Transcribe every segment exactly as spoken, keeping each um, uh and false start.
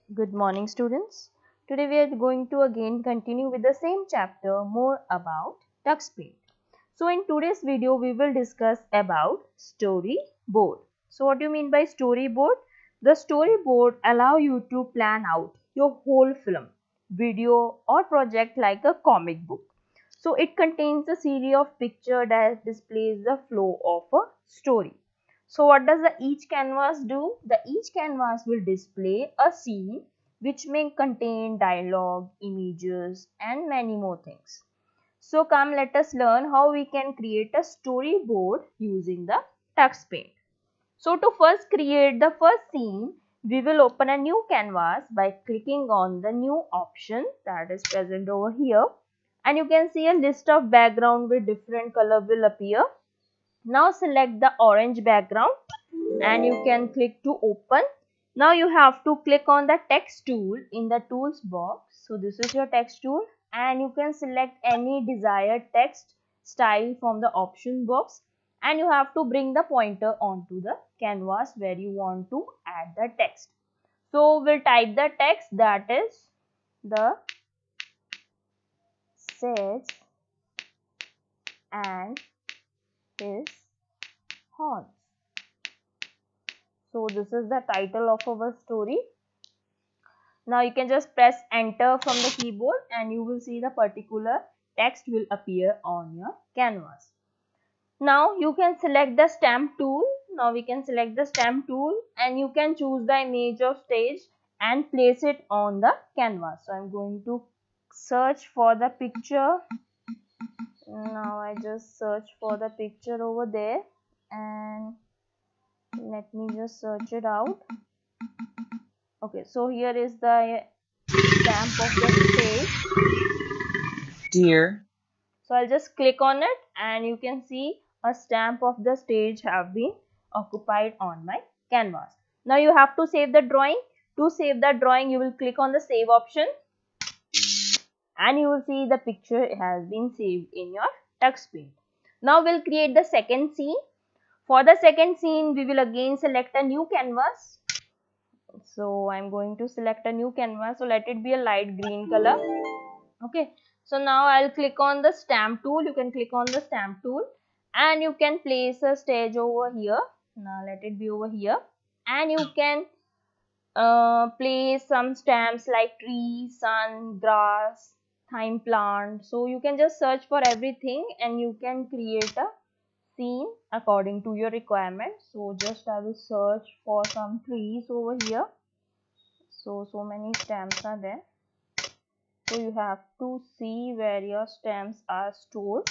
Good morning, students. Today we are going to again continue with the same chapter, more about TuxPaint. So in today's video we will discuss about storyboard. So what do you mean by storyboard? The storyboard allow you to plan out your whole film, video or project like a comic book. So it contains a series of pictures that displays the flow of a story. So what does the each canvas do? The each canvas will display a scene which may contain dialogue, images and many more things. So come let us learn how we can create a storyboard using the TuxPaint. So to first create the first scene, we will open a new canvas by clicking on the new option that is present over here. And you can see a list of background with different color will appear. Now select the orange background and you can click to open. Now you have to click on the text tool in the tools box. So this is your text tool and you can select any desired text style from the option box and you have to bring the pointer onto the canvas where you want to add the text. So we'll type the text that is the sage and his horns. So this is the title of our story. Now you can just press enter from the keyboard and you will see the particular text will appear on your canvas. Now you can select the stamp tool. Now we can select the stamp tool and you can choose the image of stage and place it on the canvas. So I'm going to search for the picture. Now I just search for the picture over there and let me just search it out. Okay, so here is the stamp of the stage. Dear. So I'll just click on it and you can see a stamp of the stage have been occupied on my canvas. Now you have to save the drawing. To save the drawing, you will click on the save option and you will see the picture has been saved in your TuxPaint. Now we'll create the second scene. For the second scene, we will again select a new canvas. So I'm going to select a new canvas. So let it be a light green color. Okay. So now I'll click on the stamp tool. You can click on the stamp tool and you can place a stage over here. Now let it be over here and you can uh, place some stamps like tree, sun, grass, thyme plant. So you can just search for everything and you can create a scene according to your requirements. So just I will search for some trees over here. So so many stamps are there. So you have to see where your stamps are stored.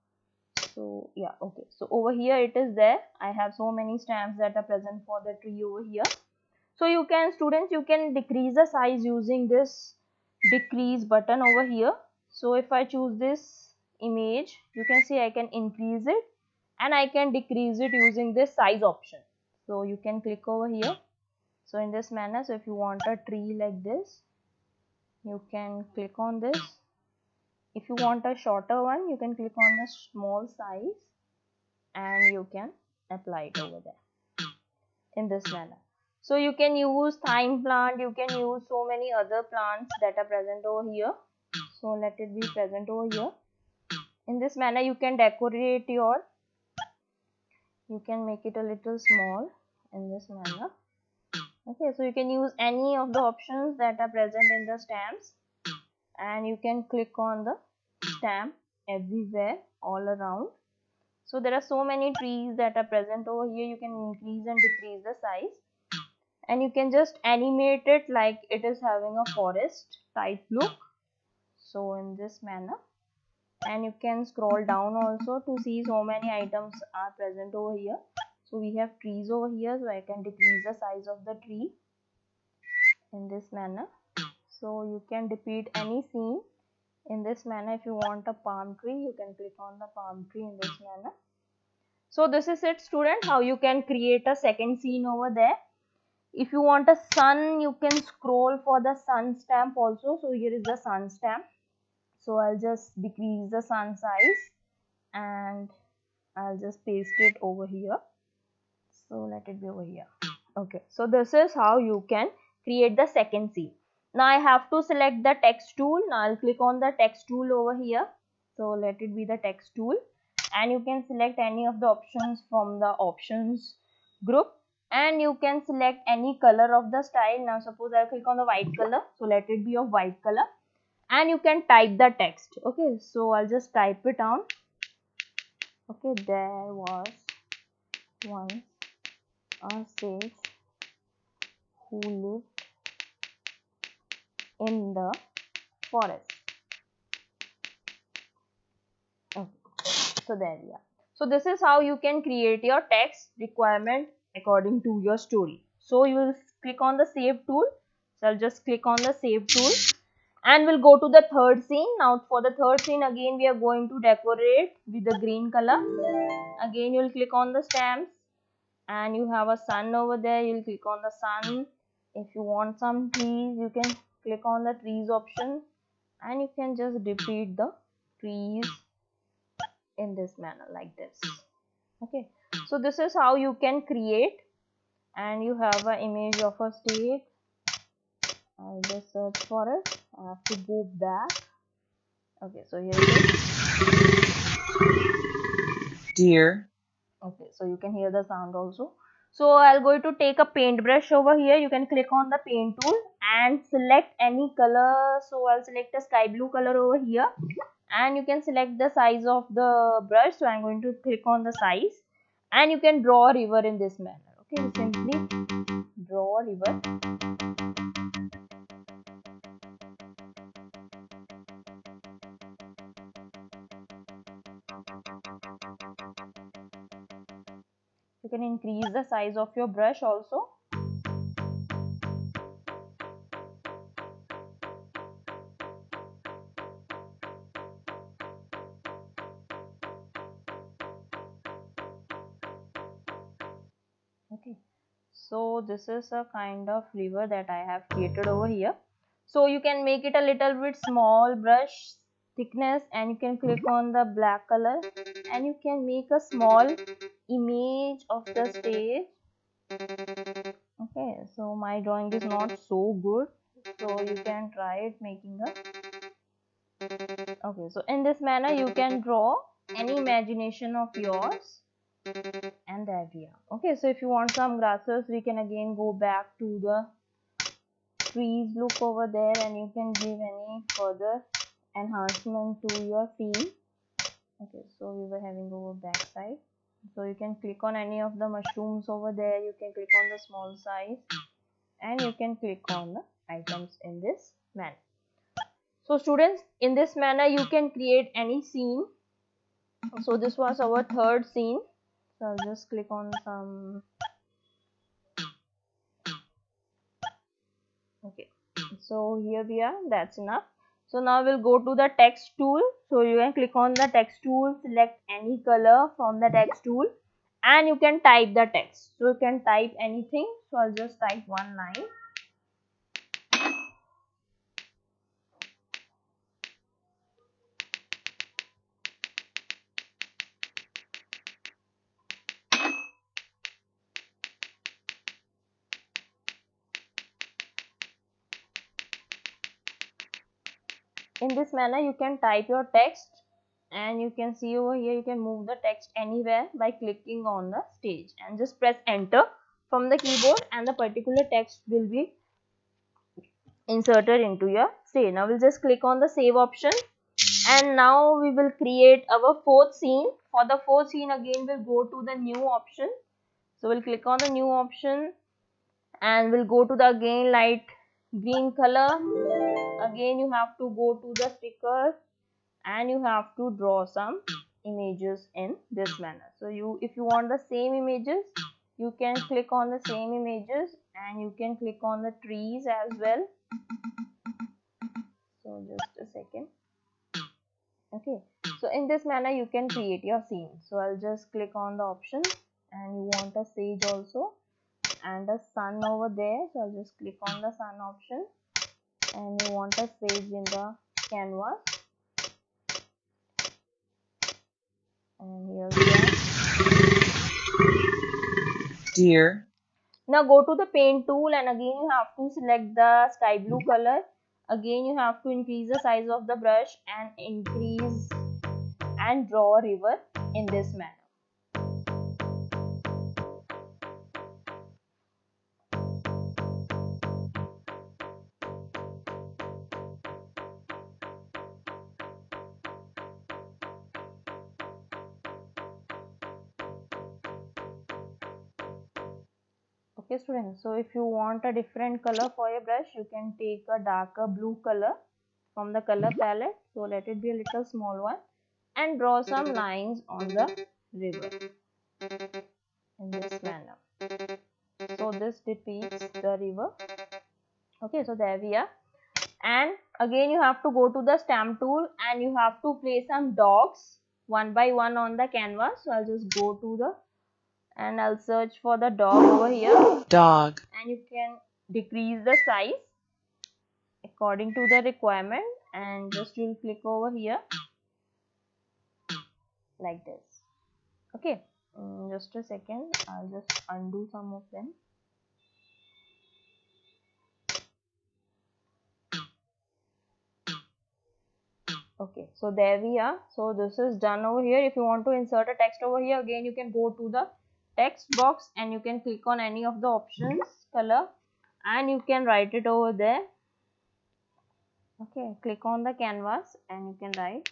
So yeah, okay. So over here it is there. I have so many stamps that are present for the tree over here. So you can, students, you can decrease the size using this decrease button over here. So if I choose this image, you can see I can increase it and I can decrease it using this size option. So you can click over here. So in this manner, so if you want a tree like this, you can click on this. If you want a shorter one, you can click on the small size and you can apply it over there in this manner. So you can use thyme plant, you can use so many other plants that are present over here. So let it be present over here. In this manner you can decorate your, you can make it a little small in this manner. Okay, so you can use any of the options that are present in the stamps and you can click on the stamp everywhere all around. So there are so many trees that are present over here. You can increase and decrease the size and you can just animate it like it is having a forest type look. So in this manner, and you can scroll down also to see so many items are present over here. So we have trees over here, so I can decrease the size of the tree in this manner. So you can repeat any scene in this manner. If you want a palm tree, you can click on the palm tree in this manner. So this is it, student, how you can create a second scene over there. If you want a sun, you can scroll for the sun stamp also. So here is the sun stamp. So I'll just decrease the sun size and I'll just paste it over here. So let it be over here. Okay, so this is how you can create the second scene. Now I have to select the text tool. Now I'll click on the text tool over here. So let it be the text tool, and you can select any of the options from the options group, and you can select any color of the style. Now suppose I'll click on the white color, so let it be of white color, and you can type the text. Okay, so I'll just type it down. Okay, there was once a sage who lived in the forest. Okay, so there we are. So this is how you can create your text requirement according to your story. So you will click on the save tool. So I'll just click on the save tool, and we'll go to the third scene. Now for the third scene, again we are going to decorate with the green color. Again you'll click on the stamps, and you have a sun over there. You'll click on the sun. If you want some trees, you can click on the trees option, and you can just repeat the trees in this manner like this. Okay, so this is how you can create, and you have an image of a state. I'll just search for it. I have to go back. Okay, so here it is. Deer. Okay, so you can hear the sound also. So I'll going to take a paintbrush over here. You can click on the paint tool and select any color. So I'll select a sky blue color over here, and you can select the size of the brush. So I'm going to click on the size, and you can draw a river in this manner. Okay, simply draw a river. You can increase the size of your brush also. Okay, so this is a kind of river that I have created over here. So you can make it a little bit small brush thickness, and you can click on the black color, and you can make a small image of the stage. Okay, so my drawing is not so good, so you can try it making a. Okay, so in this manner you can draw any imagination of yours, and there we are. Okay, so if you want some grasses, we can again go back to the trees look over there, and you can give any further enhancement to your scene. Okay, so we were having over back side, so you can click on any of the mushrooms over there. You can click on the small size, and you can click on the items in this manner. So students, in this manner you can create any scene. So this was our third scene. So I'll just click on some. Okay, so here we are. That's enough. So now we'll go to the text tool. So you can click on the text tool, select any color from the text tool, and you can type the text. So you can type anything. So I'll just type one line. In this manner you can type your text, and you can see over here you can move the text anywhere by clicking on the stage, and just press enter from the keyboard, and the particular text will be inserted into your stage. Now we'll just click on the save option, and now we will create our fourth scene. For the fourth scene, again we'll go to the new option. So we'll click on the new option, and we'll go to the again light green color. Again you have to go to the sticker, and you have to draw some images in this manner. So you, if you want the same images, you can click on the same images, and you can click on the trees as well. So just a second. Okay, so in this manner you can create your scene. So I'll just click on the option, and you want a sage also and a sun over there. So I'll just click on the sun option, and you want a sage in the canvas, and here we are. Deer. Now go to the paint tool and again you have to select the sky blue color. Again you have to increase the size of the brush and increase and draw a river in this manner. Okay students, so if you want a different color for your brush, you can take a darker blue color from the color palette. So let it be a little small one and draw some lines on the river in this manner. So this depicts the river. Okay, so there we are. And again you have to go to the stamp tool and you have to place some dogs one by one on the canvas. So I'll just go to the and I'll search for the dog over here. Dog. And you can decrease the size according to the requirement and just you'll click over here like this. Okay, um, just a second, I'll just undo some of them. Okay, so there we are. So this is done over here. If you want to insert a text over here, again you can go to the text box and you can click on any of the options color and you can write it over there. Okay, click on the canvas and you can write.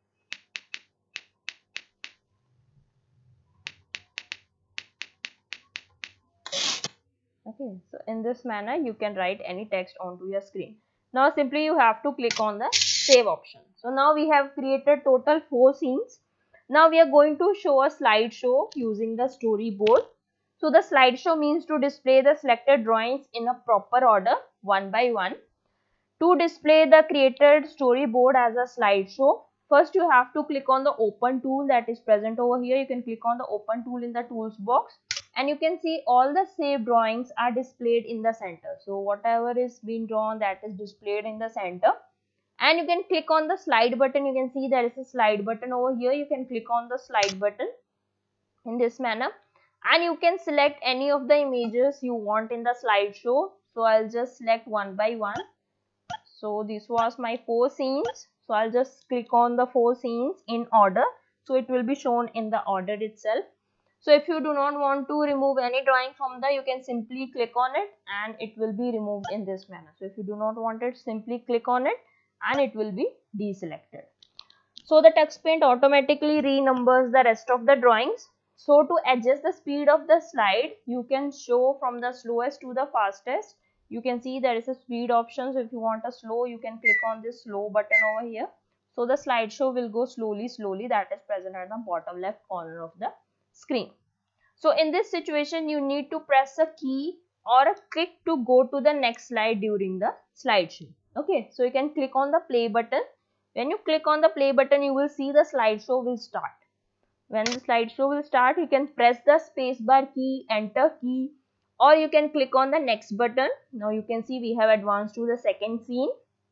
Okay, so in this manner you can write any text onto your screen. Now simply you have to click on the save option. So now we have created total four scenes. Now we are going to show a slideshow using the storyboard. So the slideshow means to display the selected drawings in a proper order one by one. To display the created storyboard as a slideshow, first you have to click on the open tool that is present over here. You can click on the open tool in the tools box and you can see all the saved drawings are displayed in the center. So whatever is being drawn, that is displayed in the center. And you can click on the slide button. You can see there is a slide button over here. You can click on the slide button in this manner and you can select any of the images you want in the slideshow. So I'll just select one by one. So this was my four scenes. So I'll just click on the four scenes in order. So it will be shown in the order itself. So if you do not want to remove any drawing from there, you can simply click on it and it will be removed in this manner. So if you do not want it, simply click on it and it will be deselected. So the TuxPaint automatically renumbers the rest of the drawings. So to adjust the speed of the slide, you can show from the slowest to the fastest. You can see there is a speed option. So if you want a slow, you can click on this slow button over here. So the slideshow will go slowly, slowly. That is present at the bottom left corner of the screen. So in this situation, you need to press a key or a click to go to the next slide during the slideshow. Okay, so you can click on the play button. When you click on the play button, you will see the slideshow will start. When the slideshow will start, you can press the spacebar key, enter key, or you can click on the next button. Now you can see we have advanced to the second scene.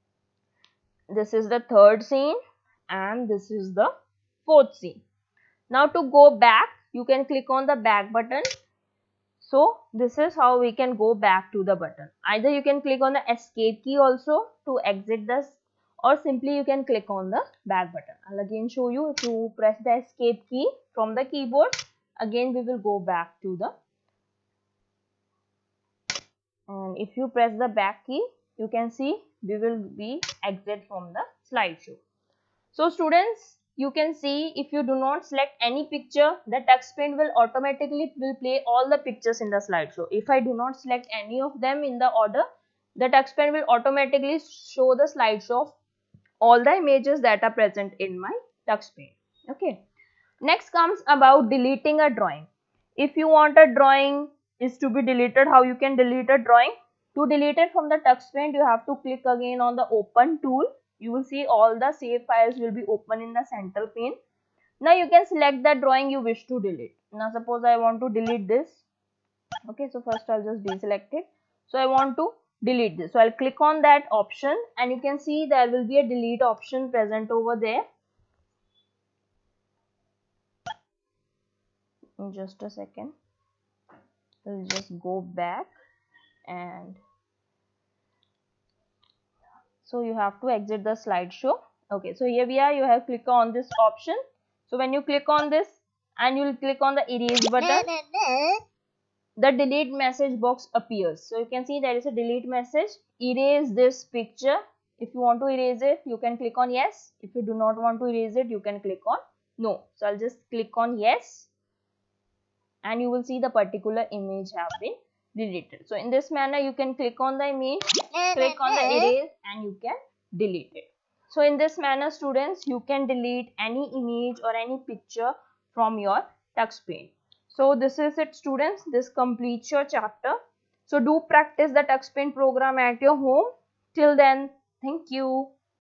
This is the third scene and this is the fourth scene. Now to go back, you can click on the back button. So this is how we can go back to the button. Either you can click on the escape key also to exit this, or simply you can click on the back button. I'll again show you. If you press the escape key from the keyboard, again we will go back to the, and if you press the back key, you can see we will be exit from the slideshow. So students, you can see if you do not select any picture, the TuxPaint will automatically will play all the pictures in the slideshow. If I do not select any of them in the order, the TuxPaint will automatically show the slideshow of all the images that are present in my TuxPaint. Okay. Next comes about deleting a drawing. If you want a drawing is to be deleted, how you can delete a drawing? To delete it from the TuxPaint, you have to click again on the open tool. You will see all the save files will be open in the center pane. Now you can select the drawing you wish to delete. Now suppose I want to delete this. Okay, so first I'll just deselect it. So I want to delete this. So I'll click on that option and you can see there will be a delete option present over there. In just a second. We'll just go back, and so you have to exit the slideshow. Okay, so here we are. You have click on this option. So when you click on this and you will click on the erase button, the delete message box appears. So you can see there is a delete message. Erase this picture. If you want to erase it, you can click on yes. If you do not want to erase it, you can click on no. So I'll just click on yes, and you will see the particular image have been deleted. So in this manner, you can click on the image, click on the erase, and you can delete it. So in this manner, students, you can delete any image or any picture from your TuxPaint. So this is it, students. This completes your chapter. So do practice the TuxPaint program at your home. Till then, thank you.